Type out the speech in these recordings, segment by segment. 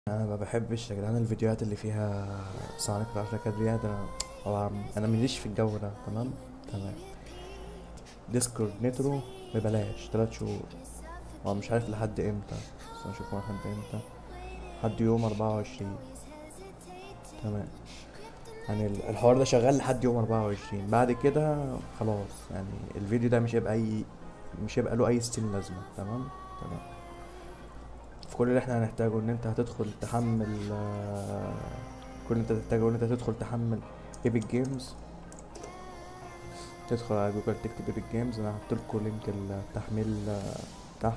انا ما بحبش يا جدعان الفيديوهات اللي فيها صانع العفركة دي ده. هو انا ماليش في الجو ده. تمام. تمام. ديسكورد نترو ببلاش 3 شهور. هو مش عارف لحد امتى، بس نشوف لحد امتى. لحد يوم 24. تمام. يعني الحوار ده شغال لحد يوم 24، بعد كده خلاص يعني الفيديو ده مش هيبقى له اي ستين لازمة. تمام. تمام. في كل اللي احنا هنحتاجه ان انت هتدخل تحمل كل اللي انت تحتاجه ان انت تدخل تحمل ايبك جيمز. تدخل على جوجل تكتب ايبك جيمز، انا هحطلكوا لينك التحميل تحت.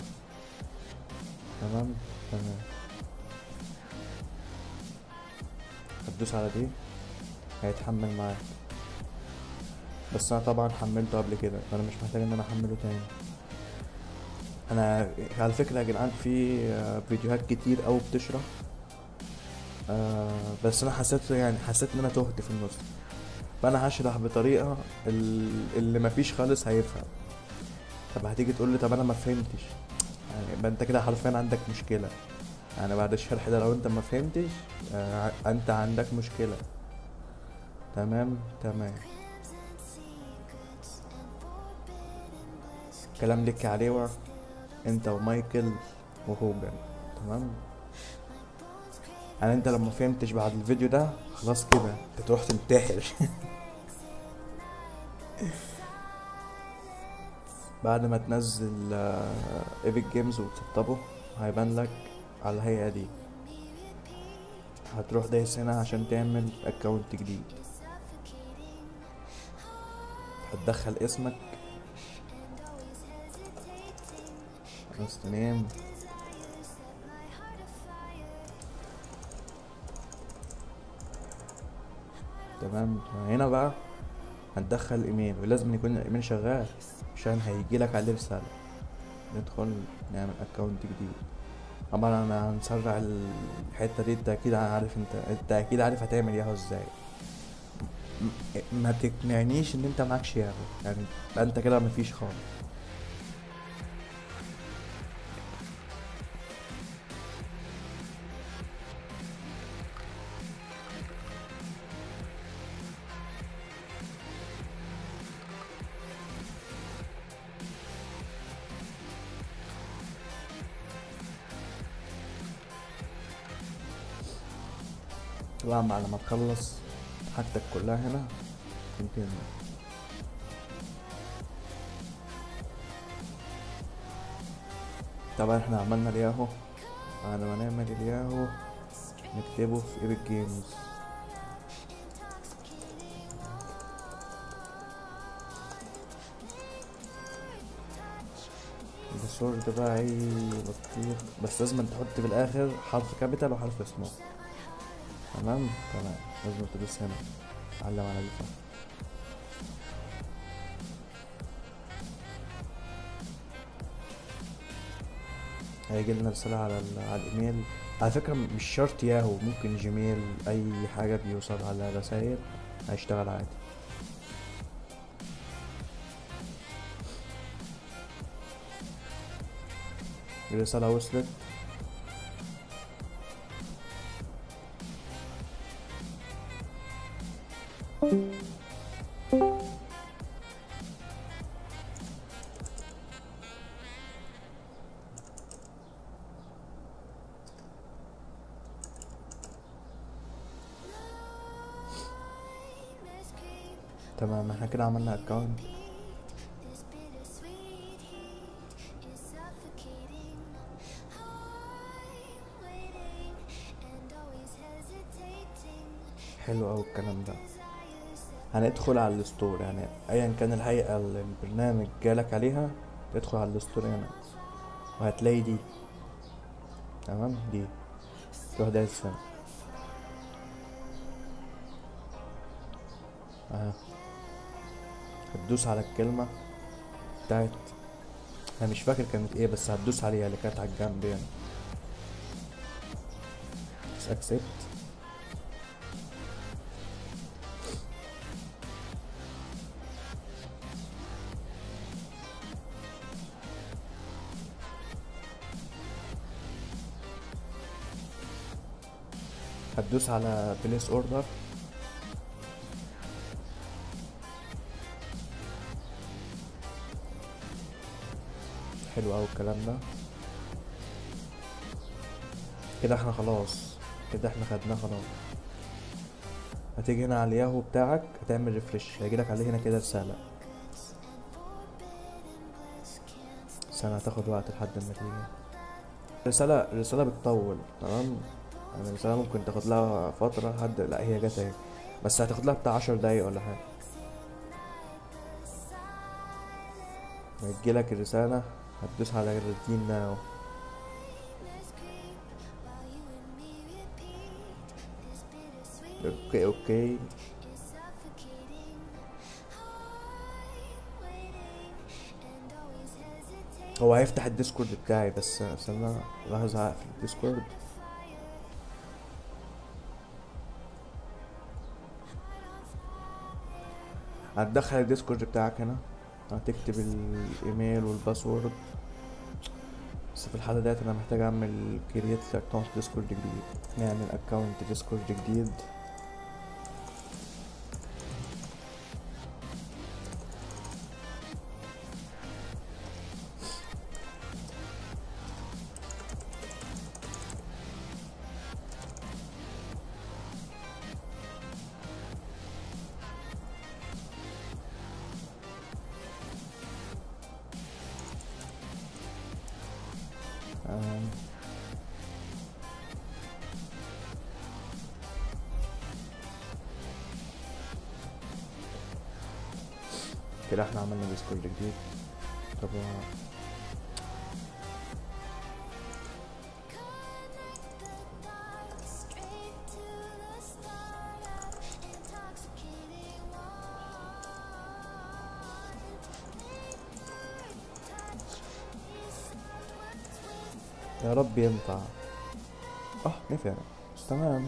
تمام. تمام. هتدوس على دي، هيتحمل معاك. بس انا طبعا حملته قبل كده فانا مش محتاج ان انا احمله تاني. انا على فكره يا جدعان في فيديوهات كتير اوي بتشرح. بس انا حسيت ان انا تهت في النص. فانا هشرح بطريقه اللي مفيش خالص هيفهم. طب هتيجي تقول لي طب انا ما فهمتش، يعني يبقى انت كده حرفيا عندك مشكله. يعني بعد الشرح ده لو انت ما فهمتش انت عندك مشكله. تمام. تمام. كلام لك عليه انت ومايكل وهوجن. تمام. يعني انت لما فهمتش بعد الفيديو ده خلاص كده انت تروح تنتحر. بعد ما تنزل ايبك جيمز وتسطبه هيبان لك على الهيئة دي. هتروح دايس هنا عشان تعمل اكونت جديد. هتدخل اسمك، فيرست نيم. تمام. هنا بقى هتدخل ايميل، ولازم يكون الايميل شغال عشان هيجيلك عليه رسالة. ندخل نعمل اكونت جديد. طبعا انا هنسرع الحتة دي. انت اكيد عارف، انت اكيد عارف هتعمل ياهو ازاي. ما تقنعنيش ان انت معكش ياهو، يعني يبقى انت كده مفيش خالص. طبعا بعد ما تخلص حاجتك كلها هنا تنتهي. طبعا احنا عملنا الياهو. بعد ما نعمل الياهو نكتبه في ايبك جيمز. الباسورد بقى اي بطيخ، بس لازم تحط في الاخر حرف كابيتال وحرف سمول. تمام. تمام. لازم تدوس هنا علم على دي صح. هيجي لنا رسالة على الايميل. على فكرة مش شرط ياهو، ممكن جيميل، اي حاجة بيوصل على رسائل هيشتغل عادي. الرسالة وصلت. تمام. احنا كده عملنا اكونت. حلو اوي الكلام ده. هندخل على الستور، يعني ايا كان الهيئة اللي البرنامج جالك عليها تدخل على الستور هنا وهتلاقي دي. تمام. دي تروح دايس هنا اهي. هتدوس على الكلمة بتاعت، انا مش فاكر كانت ايه، بس هتدوس عليها اللي كانت على الجنب يعني. بس اكسبت. هتدوس على بليس اوردر. حلو اوي الكلام ده. كده احنا خلاص، كده احنا خدناه خلاص. هتيجي هنا على الياهو بتاعك، هتعمل ريفرش، هيجيلك عليه هنا كده رسالة. سنة هتاخد وقت لحد ما تيجي. الرسالة بتطول، تمام. يعني الرسالة ممكن تاخد لها فترة لحد، لا هي جت اهي، بس هتاخد لها بتاع 10 دقايق ولا حاجة. هتجيلك الرسالة، هتدوس على الروتين ناو. اوكي اوكي. هو هيفتح الديسكورد بتاعي، بس استنى لحظة هقفل الديسكورد. هتدخل الديسكورد بتاعك هنا، هتكتب الايميل والباسورد. بس في الحالة ديت انا محتاج اعمل كرييت اكونت ديسكورد جديد. نعمل اكونت ديسكورد جديد. آم، كده احنا عملنا ديسكورد جديد. طب يا رب ينفع. نفع. تمام.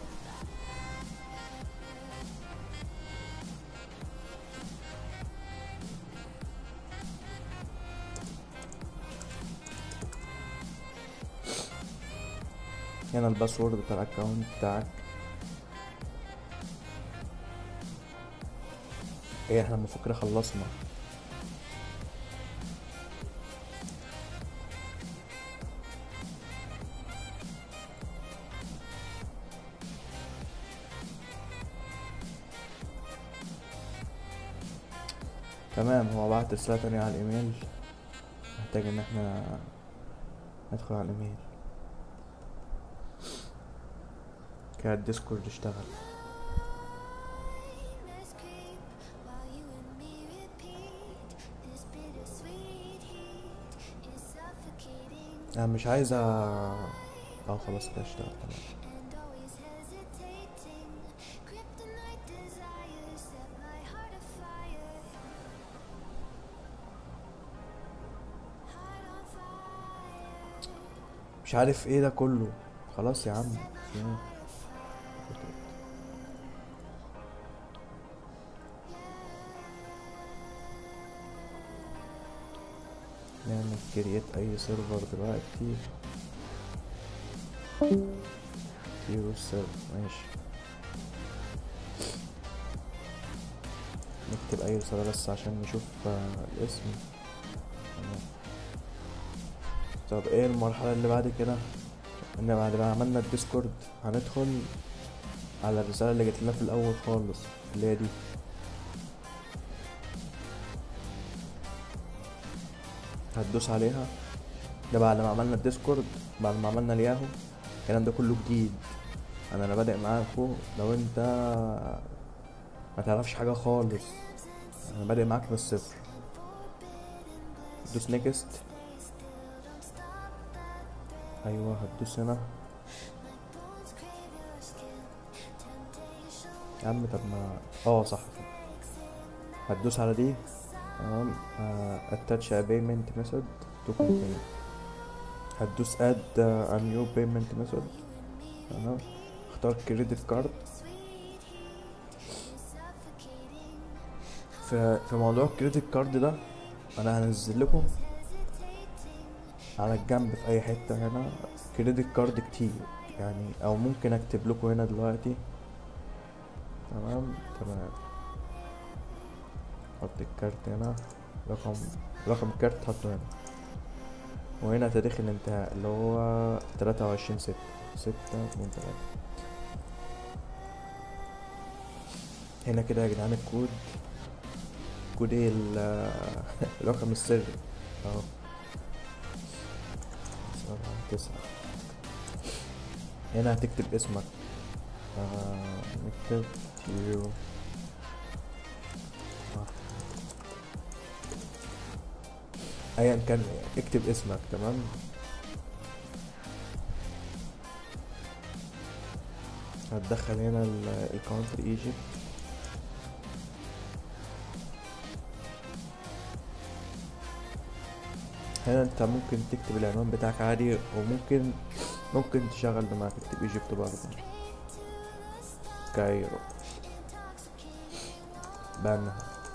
هنا الباسورد بتاع الاكونت بتاعك. ايه احنا المفروض كده خلصنا. تمام. هو بعت رسالة تانية على الايميل، محتاج ان احنا ندخل على الايميل. كده الديسكورد اشتغل. انا مش عايز خلاص كده اشتغل تمام. مش عارف ايه ده كله. خلاص يا عم. نعمل كرييت اي سيرفر دلوقتي. كيرو سيرفر ماشي. نكتب اي رسالة بس عشان نشوف الاسم. تمام. طب ايه المرحلة اللي بعد كده؟ ان بعد ما عملنا الديسكورد هندخل على الرسالة اللي جت لنا في الاول خالص، اللي هي دي. هتدوس عليها. ده بعد ما عملنا الديسكورد، بعد ما عملنا الياهو، الكلام ده كله جديد. انا بادئ معاكم لو انت ما تعرفش حاجة خالص، انا بادئ معاك من الصفر. دوس نيكست. ايوه هتدوس هنا. يا عم طب ما صح كده. هتدوس على دي. تمام. attach a payment method to continue. هتدوس add a new payment method. تمام. اختار كريدت كارد. في موضوع الكريدت كارد ده، انا هنزل لكم على الجنب في اي حته هنا كريدت كارد كتير. يعني، او ممكن اكتب لكم هنا دلوقتي. تمام تمام. حط الكارت هنا، رقم رقم الكارت حطه هنا، وهنا تاريخ الانتهاء اللي هو 23/6، 6/3. هنا كده يا جدعان الكود، كود ايه الرقم السري اهو، 7/9. هنا هتكتب اسمك، نكتب يو، ايا كان اكتب اسمك. تمام. هتدخل هنا الكونتر ايجيبت. هنا انت ممكن تكتب العنوان بتاعك عادي، وممكن تشغل دماغك تكتب ايجيبت برضه. كايرو، بنها،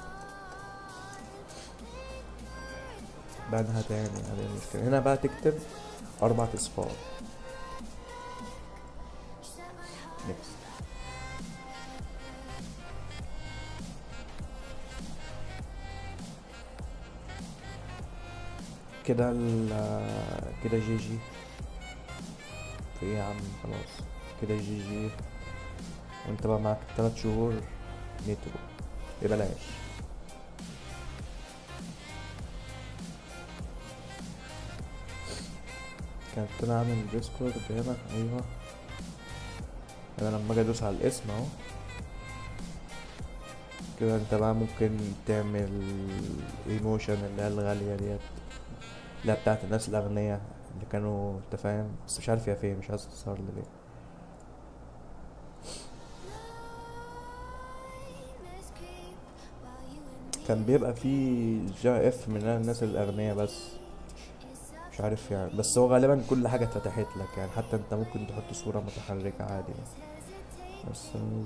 بنها تاني، هذه المشكلة. هنا بقى تكتب 4 أصفار. نكست. كده كده جي جي. في ايه يا عم؟ خلاص كده جي جي. وانت بقى معاك 3 شهور نيترو ببلاش. كانت انا عامل ديسكورد هنا، ايوه. انا لما اجي ادوس على الاسم اهو كده، انت بقى ممكن تعمل ايموشن اللي هي الغالية ديت، اللي هي بتاعت الناس الاغنياء اللي كانوا، انت فاهم، بس مش عارف هي فين، مش عايز تظهر لي ليه. كان بيبقى فيه جا اف من الناس الاغنياء بس، مش عارف يعني، بس هو غالبا كل حاجة اتفتحت لك يعني، حتى انت ممكن تحط صورة متحركة عادي. بس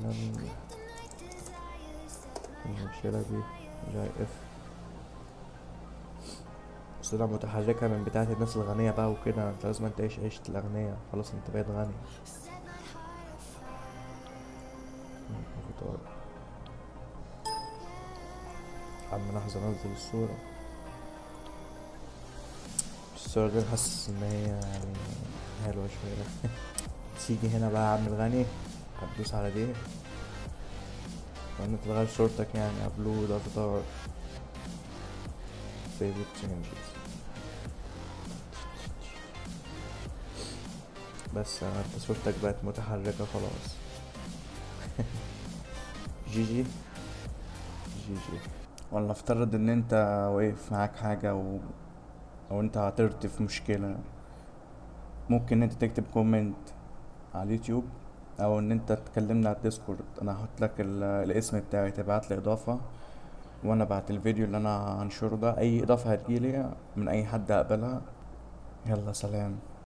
المشكلة دي جاي اف، صورة متحركة من بتاعة الناس الغنية بقى وكده، انت لازم تعيش عيشة الأغنياء، خلاص انت بقيت غني. فطار. عم لحظة انزل الصورة. الصورة دي حاسس ان هي يعني حلوة شوية. تيجي هنا بقى يا عم الغني، هتدوس على دي، وان تغير صورتك يعني، ابلود افاتار، favorite changes. بس انت صورتك بقت متحركة خلاص. جي جي جي جي. ولا افترض ان انت واقف معاك حاجة او انت عثرت في مشكلة، ممكن انت تكتب كومنت على اليوتيوب، او ان انت تكلمنا على الديسكورد. انا هحط لك الاسم بتاعي، تبعت لي اضافة، وانا بعت الفيديو اللي انا هنشره ده، اي اضافة هتجيلي من اي حد هقبلها. يلا سلام.